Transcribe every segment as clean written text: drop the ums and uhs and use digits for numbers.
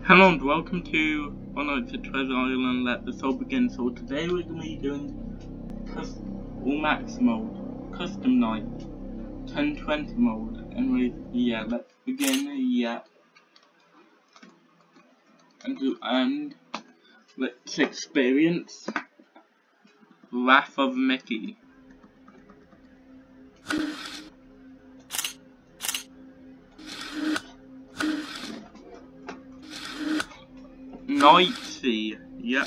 Hello and welcome to Honor to Treasure Island Let the Soul Begin. So today we're going to be doing all max mode, custom night, 1020 mode, and let's begin, and let's experience Wrath of Mickey. Nightsea, yep.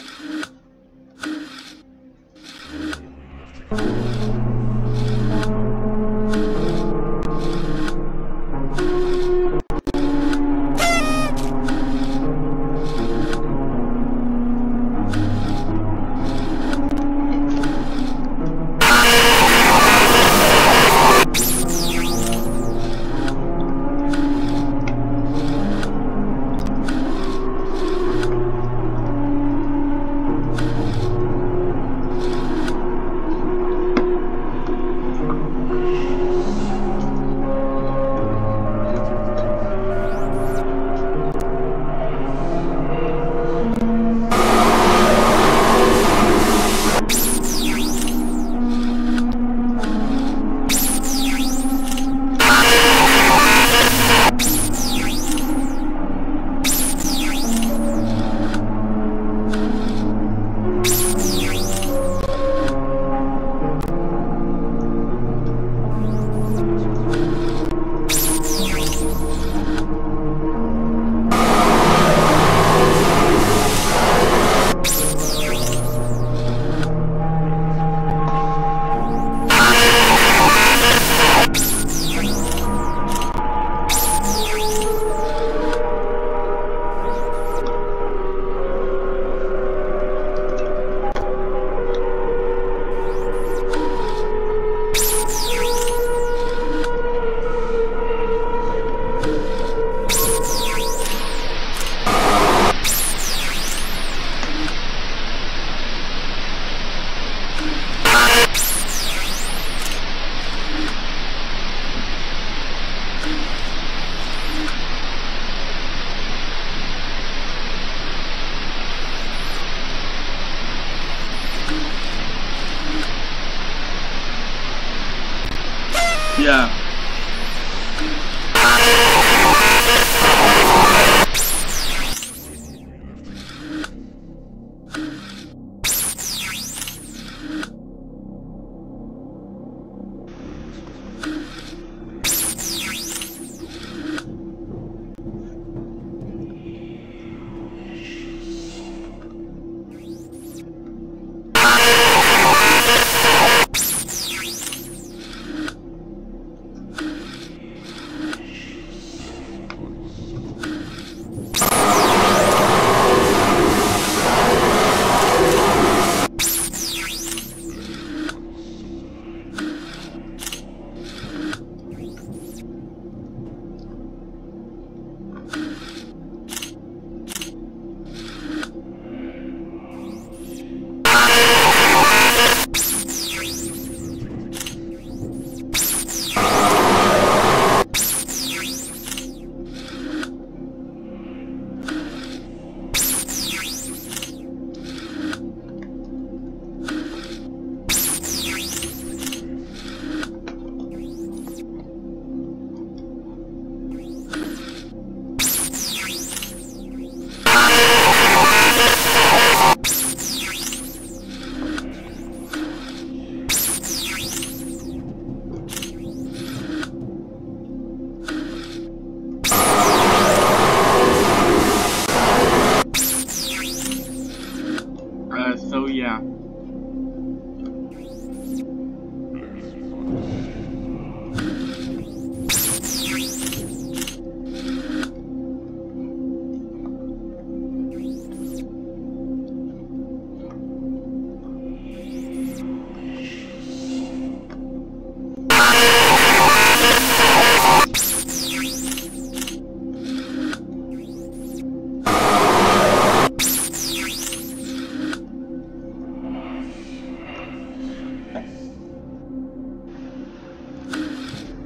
Yeah. Yeah.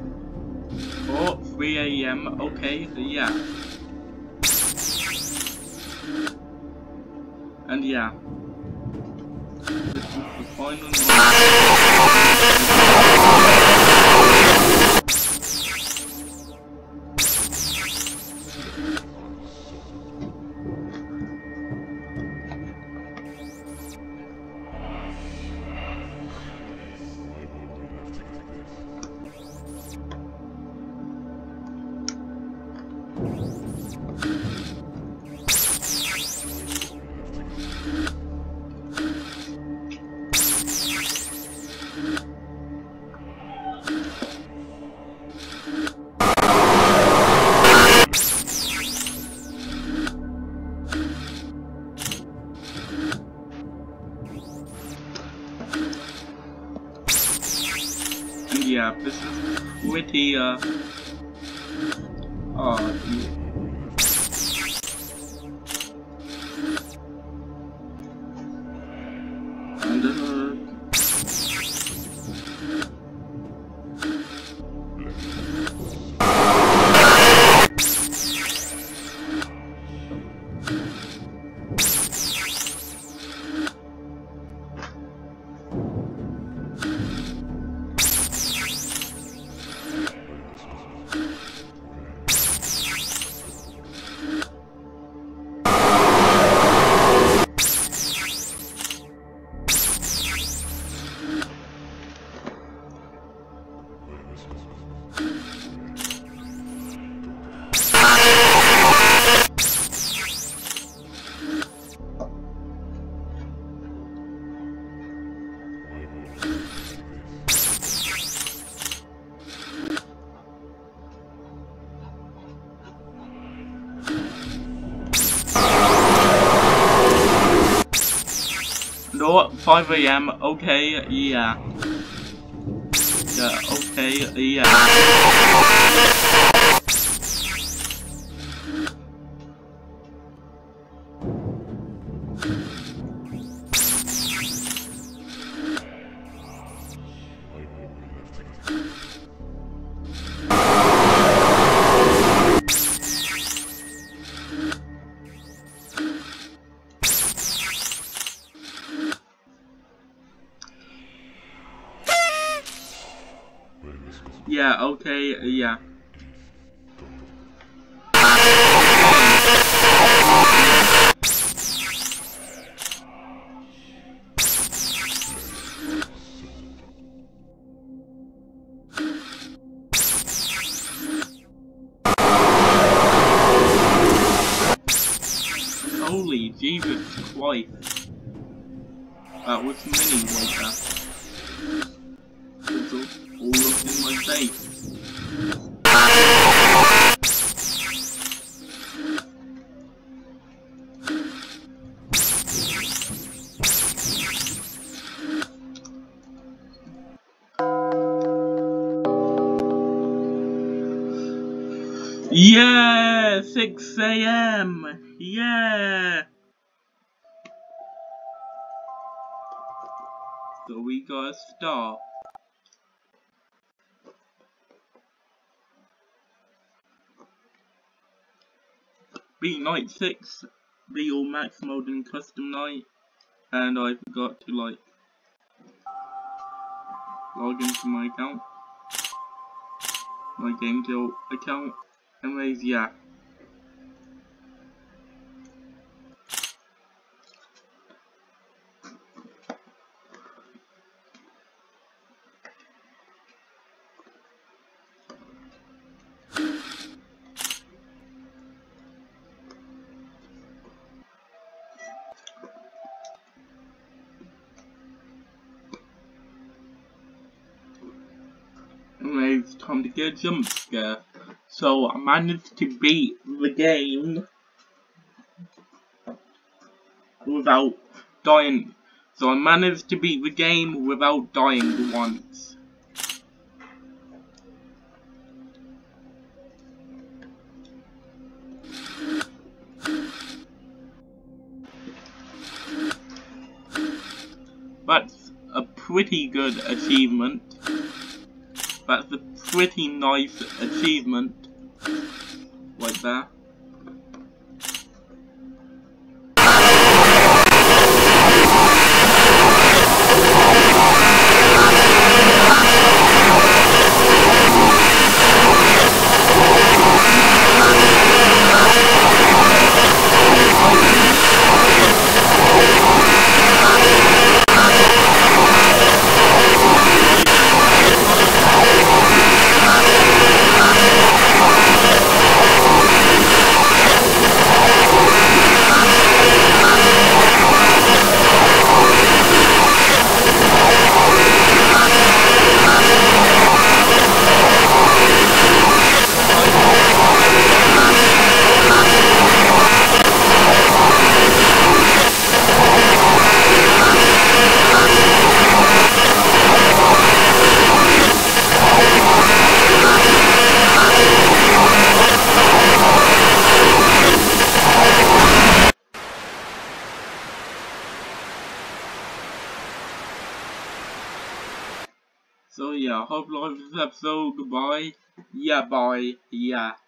Oh, 3 AM, okay, so yeah. And yeah, this is the final night. Yeah, this is pretty, yeah. And, no, 5 AM, okay, yeah. Yeah, okay, yeah. Yeah, okay, yeah. Holy Jesus Christ. That was mini like that. It's all up in my face. Yeah, 6 AM. Yeah. So we gotta start. Beat night 6, the all max mode and custom night, and I forgot to like log into my account, my GameKill account. Anyways, yeah. Anyways, time to get a jump scare. So I managed to beat the game without dying. So I managed to beat the game without dying once. That's a pretty good achievement. That's a pretty nice achievement. Like that. So yeah, I hope you like this episode. Goodbye. Yeah, bye. Yeah.